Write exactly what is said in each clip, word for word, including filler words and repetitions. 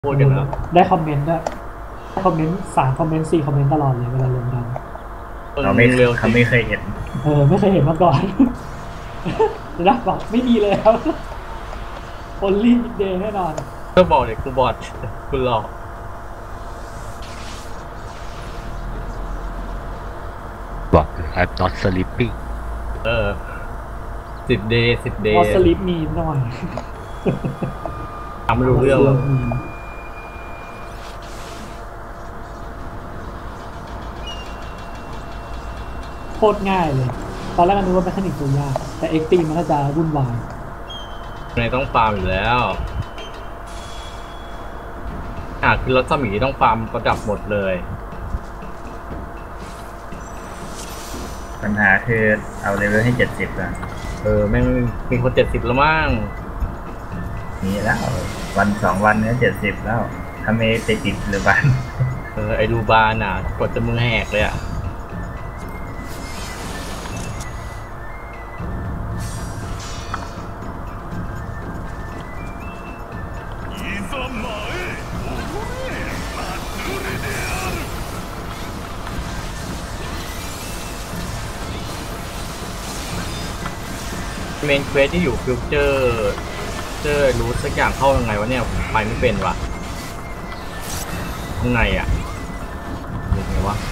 พูดกันแล้วได้คอมเมนต์ด้วยคอมเมนต์สามคอมเมนต์สี่คอมเมนต์ตลอดเลยเวลาลงดันเขาไม่เร็วเขาไม่เคยเห็นเออไม่เคยเห็นมาก่อนนะบอกไม่มีเลยครับคนรีบเดย์แน่นอนก็บอกเด็กกูบอดคุณหลอกบอก I'm not sleeping เออสิบเดย์สิบเดย์พอสลิปมีหน่อยทำไม่รู้เรื่องหรอกโคตรง่ายเลยตอนแรกก็นึกว่าเป็นเทคนิคตัวยากแต่เอ็กตีมันน่าจะวุ่นวายในต้องฟาร์มอยู่แล้วอ่ะคือรัศมีต้องฟาร์มประดับหมดเลยปัญหาคือเอาเลเวลให้เจ็ดสิบอ่ะเออแม่งมีคนเจ็ดสิบแล้วมั้งมีแล้ววันสองวันเนี้ยเจ็ดสิบแล้วถ้าไม่ไปติดหรือบ้านเออไอรูบานอ่ะกดจะมือแหกเลยอ่ะเมนเควสที่อยู่ฟิวเจอร์เจอรู้สักอย่างเข้ายังไงวะเนี่ยไปไม่เป็นวะข้างในอ่ะยังไงวะ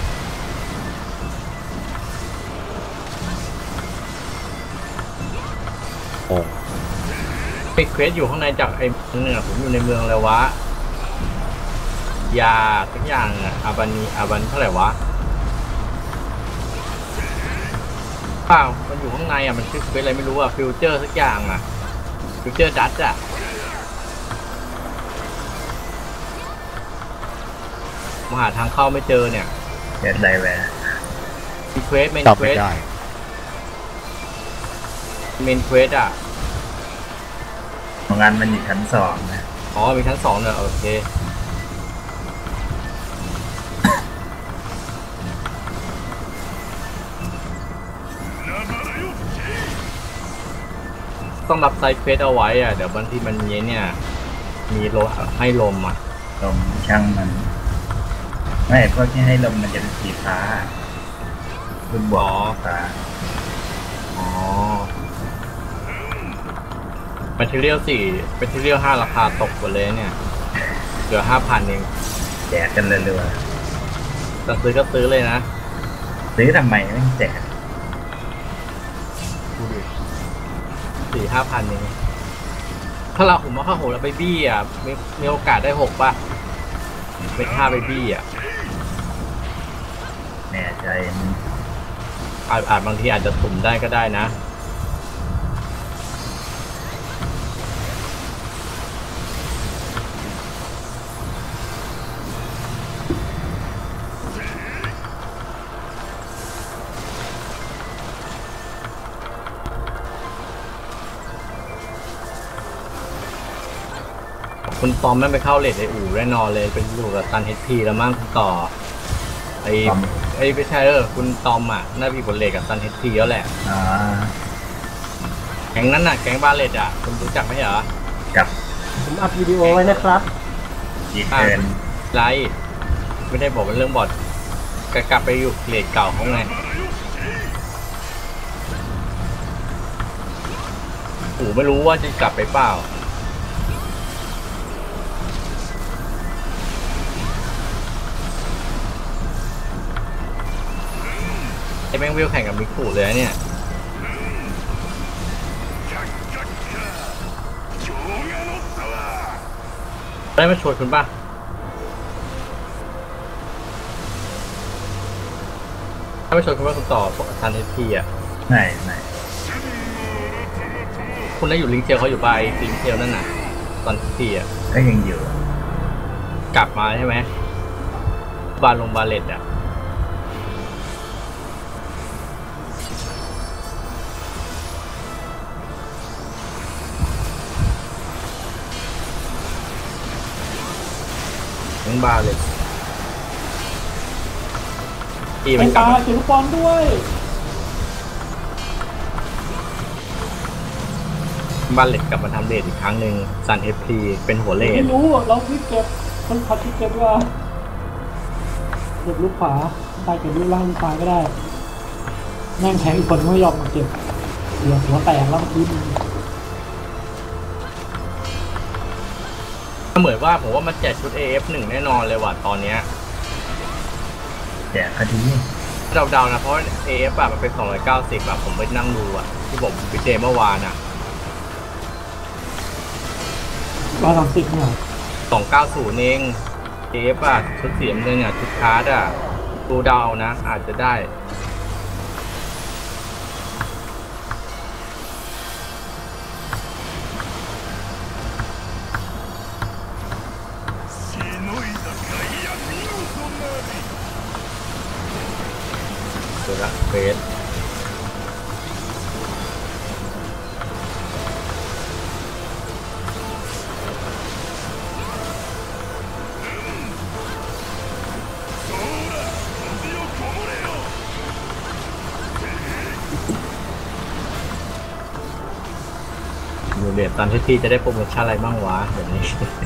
โอ้ปิดเควสอยู่ข้างในจากไอ้เนี่ยผมอยู่ในเมืองแล้ววะยาสักอย่างอ่ะอาบันนีอาบันเท่าไหร่วะเปล่ามันอยู่ข้างในอ่ะมันชื่อเป็นอะไรไม่รู้อ่ะฟิวเจอร์สักอย่างอ่ะฟิวเจอร์ดัตอ่ะมาหาทางเข้าไม่เจอเนี่ยเกิดอะไรแวะมีเควสเมนเควสเมนเควสอ่ะงานมันอยู่ชั้นสองนะอ๋อมีชั้นสองเนี่ยโอเคต้องรับไซเฟสเอาไว้อ่ะเดี๋ยวบางทีมันเนี้ยเนี่ยมีลมให้ลมอ่ะลมช่างมันไม่เพราะที่ให้ลมมันจะเป็นสีฟ้าคุณบอกฟ้าอ๋อแมทเทียลสี่แมทเทียลห้าราคาตกหมดเลยเนี่ยเหลือห้าพันเองแจกกันเลยเลยจะซื้อก็ซื้อเลยนะซื้อทำไมไม่แจกสี่ห้าพันเองถ้าเราผมว่าข้าวโหเราไปบี้อ่ะมีมีโอกาสได้หกป่ะเป็นห้าไปบี้อ่ะแน่ใจอาจอาจบางทีอาจจะสุ่มได้ก็ได้นะคุณตอมไม่ไปเข้าเลทไออู่แน่นอนเลยเป็นอยู่กับตันเฮดพีแล้วมั่งคุณต่อไอไอไม่ใช่เออคุณตอมอ่ะน่ามีบทเลทกับตันเฮดพีแล้วแหละอ่าแก๊งนั้นน่ะแก๊งบาเลตอ่ะคุณรู้จักไหมเหรอกับผมอัดวิดีโอไว้นะครับดีเกินไลท์ไม่ได้บอกเป็นเรื่องบอทกลับไปอยู่เลทเก่าเขาไงอู่ไม่รู้ว่าจะกลับไปเปล่าไอ้แมงวิวแข่งกับมิคุเลยเนี่ยได้มาชวนคุณป่ะได้มาชวนคุณว่าคุณต่อทันเอทีอ่ะไม่ไม่คุณได้อยู่ลิงเจลเขาอยู่ป่ะไอ้ลิงเจลนั่นน่ะตอนทีอ่ะก็ยังอยู่กลับมาใช่ไหมบาลงบาเลตอ่ะบาเลยอีมันกลับมาถือลูกบอลด้วยบ้านเหล็กกลับมาทำเลดอีกครั้งหนึ่งซันเอฟพีเป็นหัวเลดไม่รู้เราที่เก็บคนขับที่เก็บว่าเก็บลูกขวาตายเก็บลูกล่างลูกซ้ายก็ได้แม่งแทงอีกคนไม่ยอมมาเก็บเดี๋ยวหัวแตกแล้วเมื่อกี้มันเหมือนว่าผมว่ามันแจกชุด เอ เอฟ หนึ่งแน่นอนเลยว่ะตอนเนี้ยแจกคดีเดาๆนะเพราะ เอ เอฟ อะมันเป็นสองร้อยเก้าสิบอะผมไปนั่งดูอะที่ผมไปเจเมื่อวานอะร้อยสามสิบเนี่ยสองเก้าศูนย์เอง เอ เอฟ อะชุดเสียงเงินอะชุดคาร์ดอะดูเดานะอาจจะได้เดี๋ยวละเฟสดูเดทตามที่พี่จะได้โปรโมชั่นอะไรบ้างวะเดี๋ยวนี้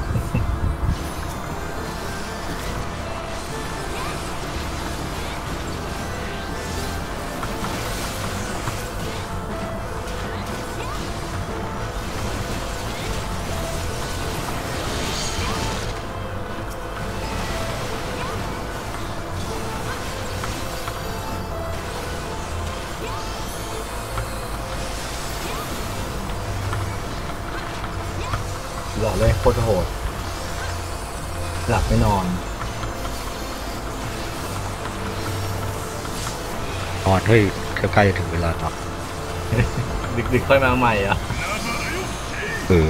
หล่อเลยโคตรโหดหลับไม่นอนนอนเฮ้ยใกล้ๆจะถึงเวลานอนดึกๆค่อยมาใหม่อ่ะเออ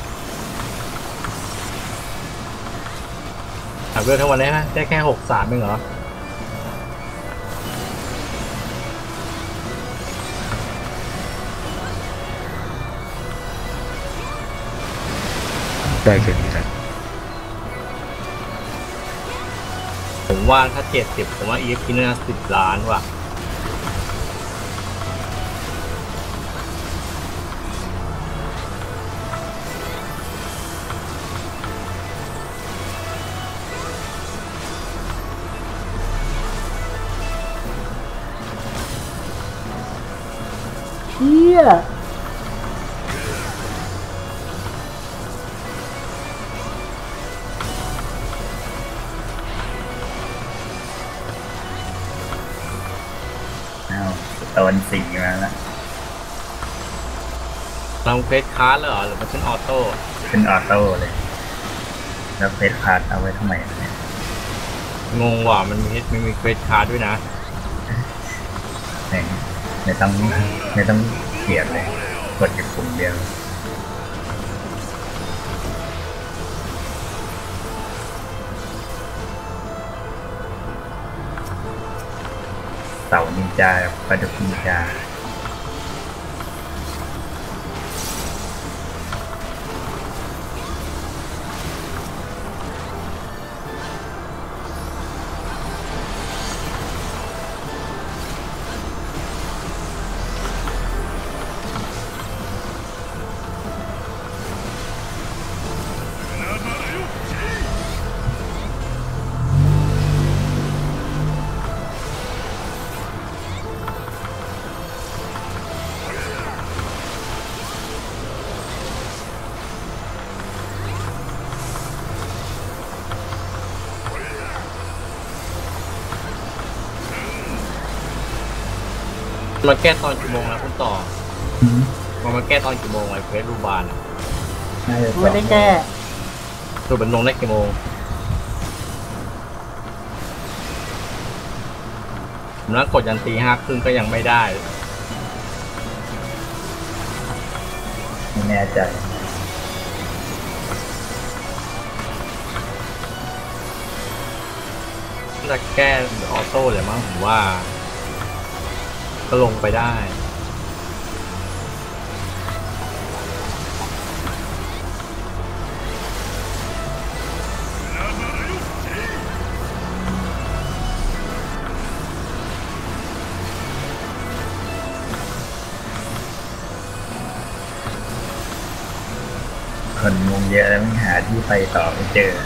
ถามเรื่องทั้งวันได้ไหมได้แค่หกสามเองเหรอได้แค่นี้แหละผมว่าถ้าเจ็ดสิบผมว่า อี เอฟ พี น่าสิบล้านว่ะเฮียอ้าวโดนสีมาแล้วเราเฟสคาร์ดแล้วเหรอหรือมันเป็นออโต้เป็นออโต้เลย แล้วเฟสคาร์ดเอาไว้ทำไมเนี่ยงงว่ะมันมีมันมีเฟสคาร์ดด้วยนะแหมไม่ต้องไม่ต้องเกลียดเลย กดอยู่ปุ่มเดียวเต่านินจาปลาดุกนินจามาแก้ตอนกี่โมงแล้วคุณต่อมามาแก้ตอนกี่โมงไอ้เฟสรูบานอะน่าจะสไม่องได้แก้สรุปเป็นลงได้กี่โมงผมนั่งกดยันตีห้าครึ่งก็ยังไม่ได้ไม่แน่ใจจะแก้ออโต้เลยมั้งผมว่า ก็ลงไปได้คนงงเยอะแล้วมันหาที่ไปต่อไม่เจอ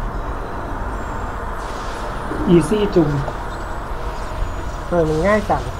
อีซี่จุงเออมันง่ายจัง